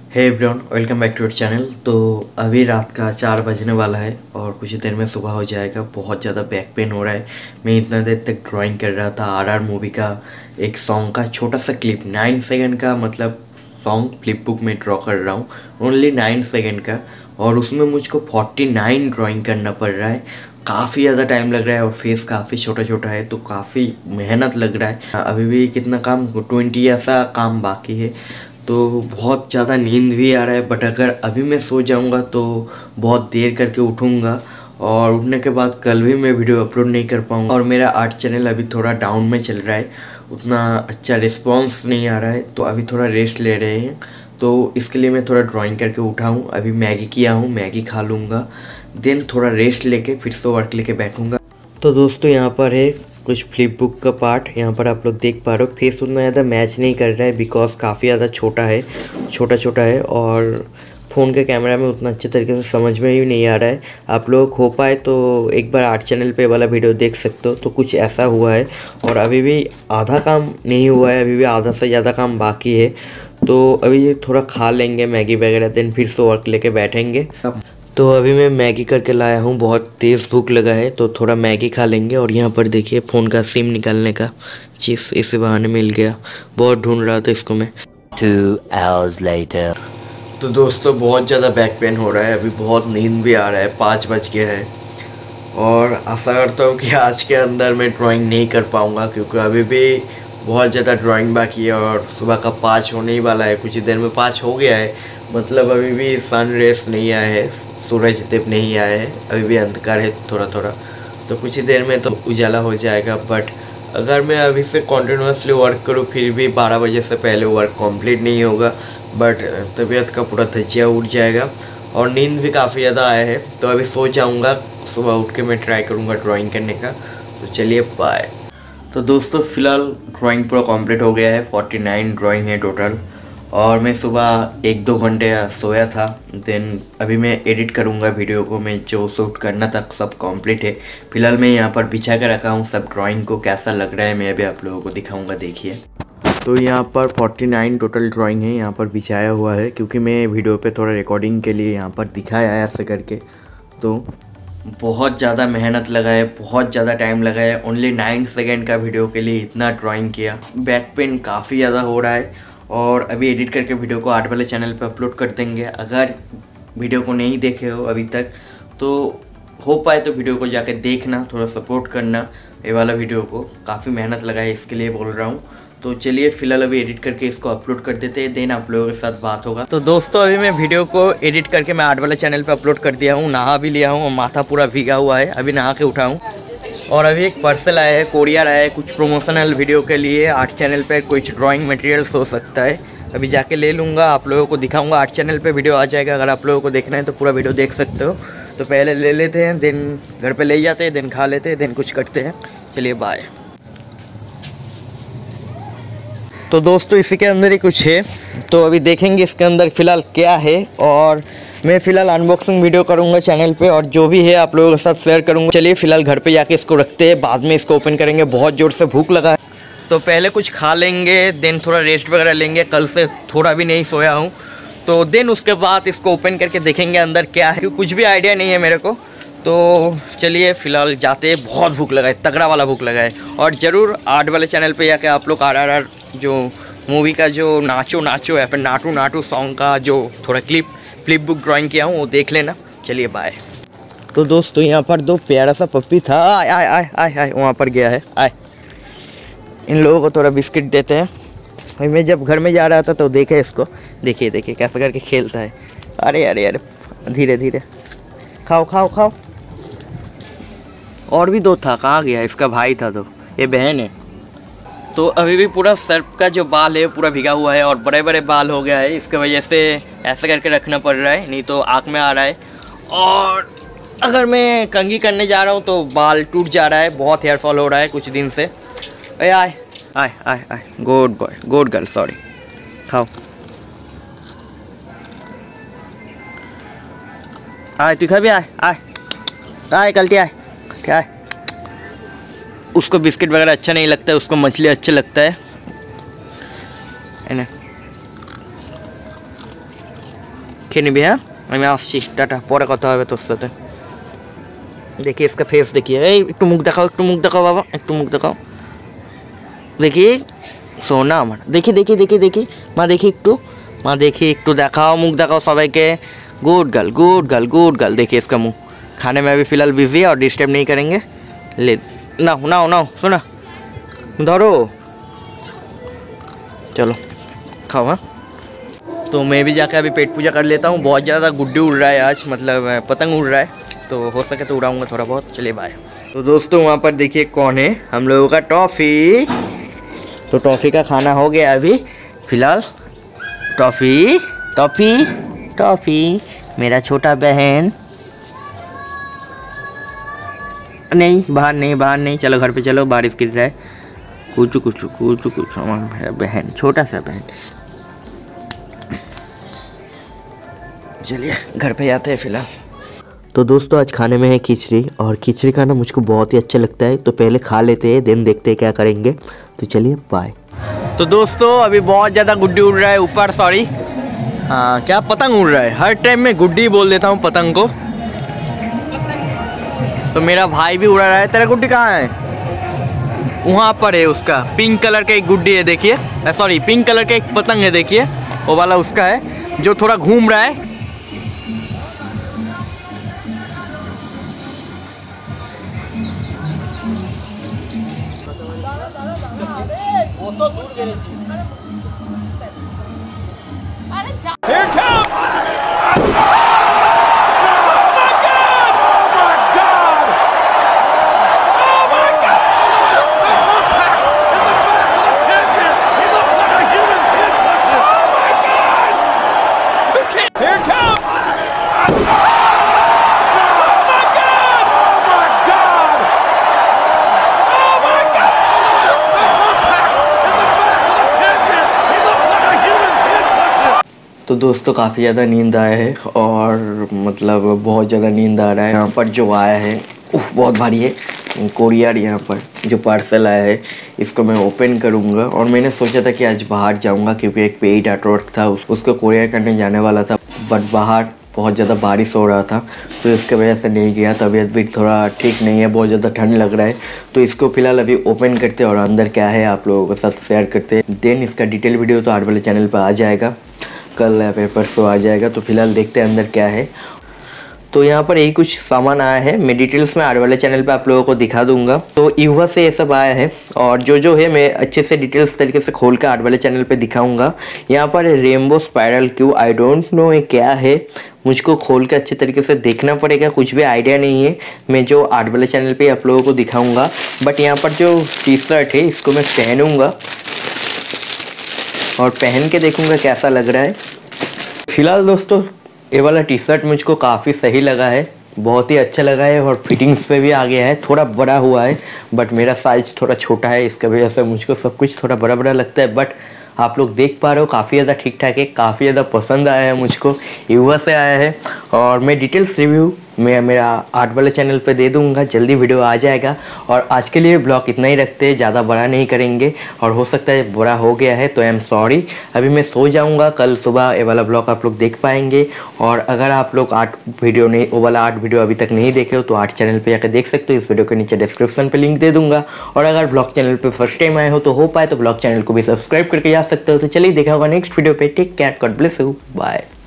Hey everyone, welcome back to your channel. तो अभी रात का 4 बजने वाला है और कुछ देर में सुबह हो जाएगा। बहुत ज़्यादा बैक पेन हो रहा है। मैं इतना देर तक ड्राइंग कर रहा था आरआर मूवी का एक सॉन्ग का छोटा सा क्लिप, 9 सेकंड का मतलब सॉन्ग फ्लिप बुक में ड्रॉ कर रहा हूँ, ओनली 9 सेकंड का। और उसमें मुझको 49 ड्राइंग करना पड़ रहा है। काफ़ी ज़्यादा टाइम लग रहा है और फेस काफ़ी छोटा छोटा है, तो काफ़ी मेहनत लग रहा है। अभी भी कितना काम, 20 ऐसा काम बाकी है, तो बहुत ज़्यादा नींद भी आ रहा है। बट अगर अभी मैं सो जाऊंगा तो बहुत देर करके उठूंगा और उठने के बाद कल भी मैं वीडियो अपलोड नहीं कर पाऊंगा। और मेरा आर्ट चैनल अभी थोड़ा डाउन में चल रहा है, उतना अच्छा रिस्पॉन्स नहीं आ रहा है, तो अभी थोड़ा रेस्ट ले रहे हैं। तो इसके लिए मैं थोड़ा ड्राइंग करके उठा हूँ। अभी मैगी किया हूँ, मैगी खा लूँगा, देन थोड़ा रेस्ट लेके फिर से वर्क लेके बैठूँगा। तो दोस्तों यहाँ पर है कुछ फ्लिप बुक का पार्ट। यहाँ पर आप लोग देख पा रहे हो, फेस उतना ज़्यादा मैच नहीं कर रहा है बिकॉज काफ़ी ज़्यादा छोटा छोटा है और फ़ोन के कैमरा में उतना अच्छे तरीके से समझ में ही नहीं आ रहा है। आप लोग हो पाए तो एक बार आर्ट चैनल पे वाला वीडियो देख सकते हो। तो कुछ ऐसा हुआ है और अभी भी आधा काम नहीं हुआ है, अभी भी आधा से ज़्यादा काम बाकी है। तो अभी थोड़ा खा लेंगे मैगी वगैरह, देन फिर से वर्क लेके बैठेंगे। तो अभी मैं मैगी करके लाया हूँ, बहुत तेज़ भूख लगा है तो थोड़ा मैगी खा लेंगे। और यहाँ पर देखिए फ़ोन का सिम निकालने का चीज़ इसी बहाने मिल गया, बहुत ढूंढ रहा था इसको मैं। 2 hours later. तो दोस्तों बहुत ज़्यादा बैक पेन हो रहा है, अभी बहुत नींद भी आ रहा है, 5 बज गया है और आशा करता हूँ कि आज के अंदर मैं ड्राइंग नहीं कर पाऊँगा, क्योंकि अभी भी बहुत ज़्यादा ड्राइंग बाकी है और सुबह का 5 होने ही वाला है। कुछ ही देर में 5 हो गया है, मतलब अभी भी सन रेस नहीं आया है, सूरज देव नहीं आया है, अभी भी अंधकार है थोड़ा थोड़ा। तो कुछ ही देर में तो उजाला हो जाएगा। बट अगर मैं अभी से कॉन्टिन्यूसली वर्क करूँ फिर भी 12 बजे से पहले वर्क कंप्लीट नहीं होगा। बट तबीयत का पूरा धज्जिया उठ जाएगा और नींद भी काफ़ी ज़्यादा आया है, तो अभी सो जाऊँगा। सुबह उठ के मैं ट्राई करूँगा ड्राइंग करने का। तो चलिए बाय। तो दोस्तों फ़िलहाल ड्राइंग पूरा कंप्लीट हो गया है, 49 ड्राइंग है टोटल। और मैं सुबह 1-2 घंटे सोया था, देन अभी मैं एडिट करूँगा वीडियो को। मैं जो शूट करना था सब कंप्लीट है। फ़िलहाल मैं यहाँ पर बिछा कर रखा हूँ सब ड्राइंग को, कैसा लग रहा है मैं अभी आप लोगों को दिखाऊँगा, देखिए। तो यहाँ पर 49 टोटल ड्राइंग है यहाँ पर बिछाया हुआ है, क्योंकि मैं वीडियो पे थोड़ा रिकॉर्डिंग के लिए यहाँ पर दिखाया है ऐसे करके। तो बहुत ज़्यादा मेहनत लगा है, बहुत ज़्यादा टाइम लगा है, ओनली 9 सेकंड का वीडियो के लिए इतना ड्राइंग किया। बैक पेन काफ़ी ज़्यादा हो रहा है और अभी एडिट करके वीडियो को आर्ट वाले चैनल पे अपलोड कर देंगे। अगर वीडियो को नहीं देखे हो अभी तक तो हो पाए तो वीडियो को जाके देखना, थोड़ा सपोर्ट करना ये वाला वीडियो को। काफ़ी मेहनत लगा है इसके लिए बोल रहा हूँ। तो चलिए फ़िलहाल अभी एडिट करके इसको अपलोड कर देते हैं, देन आप लोगों के साथ बात होगा। तो दोस्तों अभी मैं वीडियो को एडिट करके मैं आर्ट वाले चैनल पे अपलोड कर दिया हूँ, नहा भी लिया हूँ और माथा पूरा भीगा हुआ है, अभी नहा के उठा हूँ। और अभी एक पार्सल आया है, कोरियर आया है कुछ प्रमोशनल वीडियो के लिए। आर्ट चैनल पे कुछ ड्राइंग मटेरियल्स हो सकता है, अभी जाके ले लूँगा, आप लोगों को दिखाऊँगा। आर्ट चैनल पे वीडियो आ जाएगा, अगर आप लोगों को देखना है तो पूरा वीडियो देख सकते हो। तो पहले ले लेते हैं, देन घर पे ले जाते हैं, देन खा लेते हैं, देन कुछ करते हैं। चलिए बाय। तो दोस्तों इसी के अंदर ही कुछ है, तो अभी देखेंगे इसके अंदर फ़िलहाल क्या है। और मैं फ़िलहाल अनबॉक्सिंग वीडियो करूंगा चैनल पे और जो भी है आप लोगों के साथ शेयर करूंगा। चलिए फ़िलहाल घर पे जाके इसको रखते हैं, बाद में इसको ओपन करेंगे। बहुत ज़ोर से भूख लगा है, तो पहले कुछ खा लेंगे, देन थोड़ा रेस्ट वगैरह लेंगे। कल से थोड़ा भी नहीं सोया हूँ, तो देन उसके बाद इसको ओपन करके देखेंगे अंदर क्या है, क्योंकि कुछ भी आइडिया नहीं है मेरे को। तो चलिए फ़िलहाल जाते हैं, बहुत भूख लगा है, तगड़ा वाला भूख लगा है। और ज़रूर आर्ट वाले चैनल पे जाके आप लोग आर जो मूवी का जो नाचो नाचो या फिर नाटू नाटू सॉन्ग का जो थोड़ा फ्लिप बुक ड्राइंग किया हूँ वो देख लेना। चलिए बाय। तो दोस्तों यहाँ पर 2 प्यारा सा पप्पी था, आय आय आय आय आय वहाँ पर गया है, आय। इन लोगों को थोड़ा बिस्किट देते हैं। भाई मैं जब घर में जा रहा था तो देखे इसको, देखिए देखिए कैसा करके खेलता है। अरे अरे अरे धीरे धीरे खाओ खाओ खाओ। और भी 2 था, कहाँ गया? इसका भाई था, तो ये बहन है। तो अभी भी पूरा सर का जो बाल है पूरा भीगा हुआ है और बड़े बड़े बाल हो गया है, इसके वजह से ऐसा करके रखना पड़ रहा है, नहीं तो आँख में आ रहा है। और अगर मैं कंघी करने जा रहा हूँ तो बाल टूट जा रहा है, बहुत हेयर फॉल हो रहा है कुछ दिन से। अरे आए आए आए आए, good boy good girl, sorry. खाओ आए, तू खा भी आए आए आए कल्टी आए क्या है। उसको बिस्किट वगैरह अच्छा नहीं लगता है, उसको मछली अच्छा लगता है ना। খেয়ে নিবি, হ্যাঁ? আমি আসছি, টাটা, পরে কথা হবে তোর সাথে। देखिए इसका फेस देखिए, একটু মুখ দেখাও, একটু মুখ দেখাও বাবা, একটু মুখ দেখাও, দেখি সোনা আমার, দেখি দেখি দেখি দেখি মা, দেখি একটু, মা দেখি একটু দেখাও, मुख দেখাও সবাইকে। Good girl good girl good girl. देखिए इसका मुंह। खाने में अभी फ़िलहाल बिजी है और डिस्टर्ब नहीं करेंगे। ले नाओ नाओ नाओ, सुना, धरो, चलो खाओ। हाँ, तो मैं भी जाकर अभी पेट पूजा कर लेता हूँ। बहुत ज़्यादा गुड्डी उड़ रहा है आज, मतलब पतंग उड़ रहा है, तो हो सके तो उड़ाऊँगा थोड़ा बहुत। चलिए बाय। तो दोस्तों वहाँ पर देखिए कौन है, हम लोगों का टॉफ़ी। तो टॉफ़ी का खाना हो गया अभी फ़िलहाल। टॉफ़ी टॉफ़ी टॉफ़ी, मेरा छोटा बहन। नहीं बाहर नहीं, बाहर नहीं, चलो घर पे चलो, बारिश गिर रहा है। कुचू कुचू कुचू कुचू, मेरा बहन, छोटा सा बहन। चलिए घर पे जाते हैं फ़िलहाल। तो दोस्तों आज खाने में है खिचड़ी, और खिचड़ी खाना मुझको बहुत ही अच्छा लगता है, तो पहले खा लेते हैं, दिन देखते हैं क्या करेंगे। तो चलिए बाय। तो दोस्तों अभी बहुत ज़्यादा गुड्डी उड़ रहा है ऊपर, सॉरी, हाँ क्या पतंग उड़ रहा है, हर टाइम में गुड्डी बोल देता हूँ पतंग को। तो मेरा भाई भी उड़ा रहा है। तेरा गुड्डी कहाँ है? वहाँ पर है उसका, पिंक कलर का एक गुड्डी है देखिए, सॉरी पिंक कलर का एक पतंग है देखिए, वो वाला उसका है जो थोड़ा घूम रहा है। Here it comes! तो दोस्तों काफ़ी ज़्यादा नींद आया है, और मतलब बहुत ज़्यादा नींद आ रहा है। यहाँ पर जो आया है बहुत भारी है, कोरियर यहाँ पर जो पार्सल आया है इसको मैं ओपन करूँगा। और मैंने सोचा था कि आज बाहर जाऊँगा क्योंकि एक पेड आर्टवर्क था, उसको कोरियर करने जाने वाला था, बट बाहर बहुत ज़्यादा बारिश हो रहा था, तो इसके वजह से नहीं गया। तबीयत भी थोड़ा ठीक नहीं है, बहुत ज़्यादा ठंड लग रहा है, तो इसको फ़िलहाल अभी ओपन करते हैं और अंदर क्या है आप लोगों के साथ शेयर करते हैं। देन इसका डिटेल वीडियो तो आर्ट वाले चैनल पर आ जाएगा, कल या फिर परसों आ जाएगा। तो फिलहाल देखते हैं अंदर क्या है। तो यहाँ पर यही कुछ सामान आया है, मैं डिटेल्स में आर्ट वाले चैनल पे आप लोगों को दिखा दूंगा। तो यूवा से ये सब आया है, और जो है मैं अच्छे से डिटेल्स तरीके से खोल कर आर्ट वाले चैनल पे दिखाऊंगा। यहाँ पर rainbow spiral Q, I don't know ये क्या है, मुझको खोल के अच्छे तरीके से देखना पड़ेगा, कुछ भी आइडिया नहीं है। मैं जो आर्ट वाले चैनल पर आप लोगों को दिखाऊँगा। बट यहाँ पर जो टी शर्ट है इसको मैं पहनूँगा और पहन के देखूँगा कैसा लग रहा है। फिलहाल दोस्तों ये वाला टी शर्ट मुझको काफ़ी सही लगा है, बहुत ही अच्छा लगा है, और फिटिंग्स पे भी आ गया है। थोड़ा बड़ा हुआ है बट मेरा साइज थोड़ा छोटा है, इसकी वजह से मुझको सब कुछ थोड़ा बड़ा बड़ा लगता है। बट आप लोग देख पा रहे हो काफ़ी ज़्यादा ठीक ठाक है, काफ़ी ज़्यादा पसंद आया है मुझको, यूवा से आया है। और मैं डिटेल्स रिव्यू मैं मेरा आर्ट वाले चैनल पे दे दूंगा, जल्दी वीडियो आ जाएगा। और आज के लिए ब्लॉग इतना ही रखते हैं, ज़्यादा बड़ा नहीं करेंगे, और हो सकता है बड़ा हो गया है तो आई एम सॉरी। अभी मैं सो जाऊंगा, कल सुबह ये वाला ब्लॉग आप लोग देख पाएंगे। और अगर आप लोग आर्ट वीडियो नहीं, वो वाला आर्ट वीडियो अभी तक नहीं देखे हो तो आर्ट चैनल पर जाकर देख सकते हो, इस वीडियो के नीचे डिस्क्रिप्शन पर लिंक दे दूँगा। और अगर ब्लॉग चैनल पर फर्स्ट टाइम आए हो तो हो पाए तो ब्लॉग चैनल को भी सब्सक्राइब करके जा सकते हो। तो चलिए देखा होगा नेक्स्ट वीडियो पे, take care, God bless you, bye.